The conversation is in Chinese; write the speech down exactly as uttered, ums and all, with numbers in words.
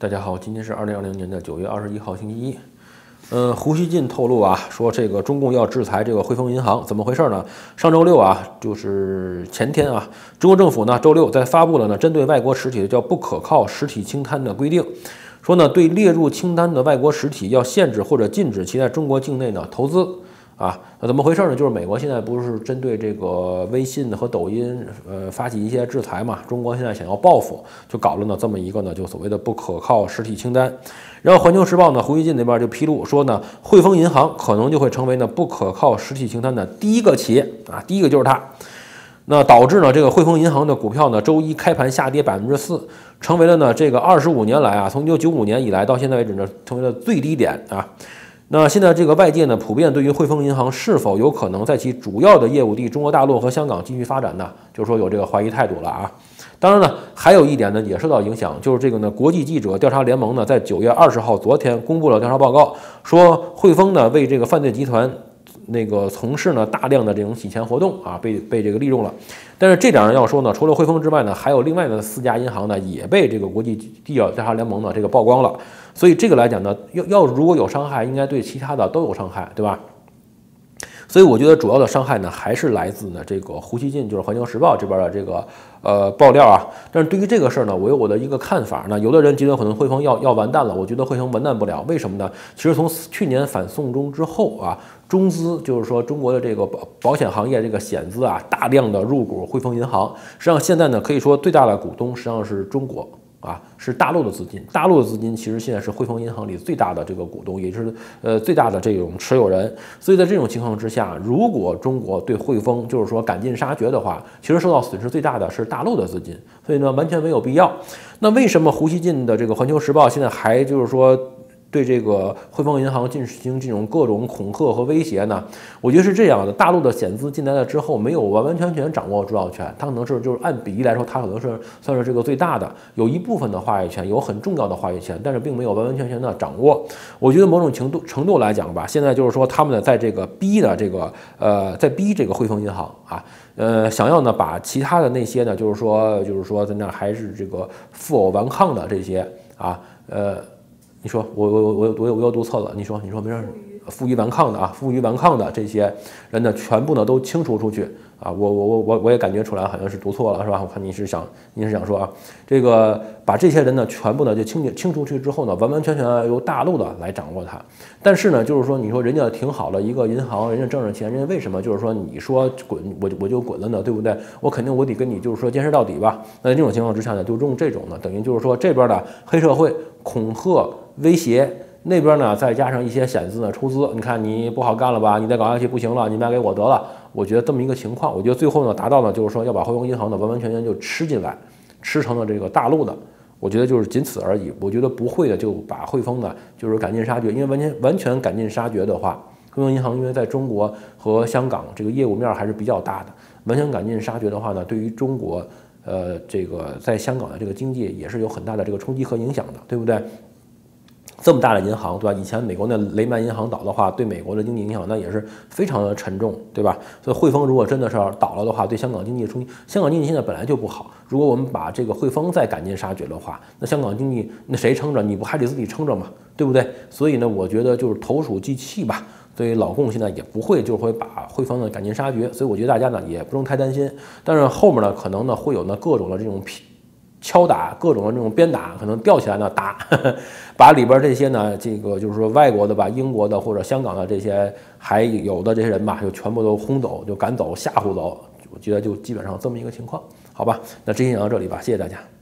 大家好，今天是二零二零年的九月二十一号，星期一。呃，胡锡进透露啊，说这个中共要制裁这个汇丰银行，怎么回事呢？上周六啊，就是前天啊，中国政府呢周六在发布了呢针对外国实体的叫不可靠实体清单的规定，说呢对列入清单的外国实体要限制或者禁止其在中国境内呢投资。啊，那怎么回事呢？就是美国现在不是针对这个微信和抖音，呃，发起一些制裁嘛？中国现在想要报复，就搞了呢这么一个呢，就所谓的不可靠实体清单。然后《环球时报》呢，胡锡进那边就披露说呢，汇丰银行可能就会成为呢不可靠实体清单的第一个企业啊，第一个就是它。那导致呢这个汇丰银行的股票呢，周一开盘下跌百分之四，成为了呢这个二十五年来啊，从一九九五年以来到现在为止呢，成为了最低点啊。那现在这个外界呢，普遍对于汇丰银行是否有可能在其主要的业务地中国大陆和香港继续发展呢，就是说有这个怀疑态度了啊。当然呢，还有一点呢也受到影响，就是这个呢，国际记者调查联盟呢，在九月二十号昨天公布了调查报告，说汇丰呢为这个犯罪集团那个从事呢大量的这种洗钱活动啊，被被这个利用了。但是这点要说呢，除了汇丰之外呢，还有另外的四家银行呢，也被这个国际记者调查联盟呢这个曝光了。所以这个来讲呢，要要如果有伤害，应该对其他的都有伤害，对吧？所以我觉得主要的伤害呢，还是来自呢这个胡锡进，就是《环球时报》这边的这个呃爆料啊。但是对于这个事儿呢，我有我的一个看法呢。有的人觉得可能汇丰要要完蛋了，我觉得汇丰完蛋不了，为什么呢？其实从去年反送中之后啊，中资就是说中国的这个保保险行业这个险资啊，大量的入股汇丰银行。实际上现在呢，可以说最大的股东实际上是中国。啊，是大陆的资金，大陆的资金其实现在是汇丰银行里最大的这个股东，也是呃最大的这种持有人。所以在这种情况之下，如果中国对汇丰就是说赶尽杀绝的话，其实受到损失最大的是大陆的资金，所以呢完全没有必要。那为什么胡锡进的这个《环球时报》现在还就是说对这个汇丰银行进行这种各种恐吓和威胁呢？我觉得是这样的，大陆的险资进来了之后，没有完完全全掌握主导权，它可能是就是按比例来说，它可能是算是这个最大的，有一部分的话语权，有很重要的话语权，但是并没有完完全全的掌握。我觉得某种程度程度来讲吧，现在就是说他们呢在这个逼的这个呃，在逼这个汇丰银行啊，呃，想要呢把其他的那些呢，就是说就是说在那还是这个负隅顽抗的这些啊，呃。你说我我我我我我又读错了，你说你说没事，负隅顽抗的啊，负隅顽抗的这些人呢，全部呢都清除出去啊！我我我我我也感觉出来好像是读错了，是吧？我看你是想你是想说啊，这个把这些人呢全部呢就清清出去之后呢，完完全全由大陆的来掌握它。但是呢，就是说你说人家挺好的一个银行，人家挣着钱，人家为什么就是说你说滚我我就滚了呢？对不对？我肯定我得跟你就是说坚持到底吧。那在这种情况之下呢，就用这种呢，等于就是说这边的黑社会恐吓。威胁那边呢，再加上一些险资呢出资，你看你不好干了吧？你再搞下去不行了，你卖给我得了。我觉得这么一个情况，我觉得最后呢达到呢就是说要把汇丰银行呢完完全全就吃进来，吃成了这个大陆的。我觉得就是仅此而已。我觉得不会的就把汇丰呢就是赶尽杀绝，因为完全完全赶尽杀绝的话，汇丰银行因为在中国和香港这个业务面还是比较大的，完全赶尽杀绝的话呢，对于中国呃这个在香港的这个经济也是有很大的这个冲击和影响的，对不对？这么大的银行，对吧？以前美国那雷曼银行倒的话，对美国的经济影响那也是非常的沉重，对吧？所以汇丰如果真的是倒了的话，对香港经济的冲击，香港经济现在本来就不好，如果我们把这个汇丰再赶尽杀绝的话，那香港经济那谁撑着？你不还得自己撑着吗？对不对？所以呢，我觉得就是投鼠忌器吧。所以老共现在也不会就会把汇丰呢赶尽杀绝，所以我觉得大家呢也不用太担心。但是后面呢可能呢会有呢各种的这种敲打，各种的这种鞭打，可能吊起来呢打，呵呵把里边这些呢，这个就是说外国的吧、英国的或者香港的这些还有的这些人吧，就全部都轰走，就赶走、吓唬走。我觉得就基本上这么一个情况，好吧？那这期讲到这里吧，谢谢大家。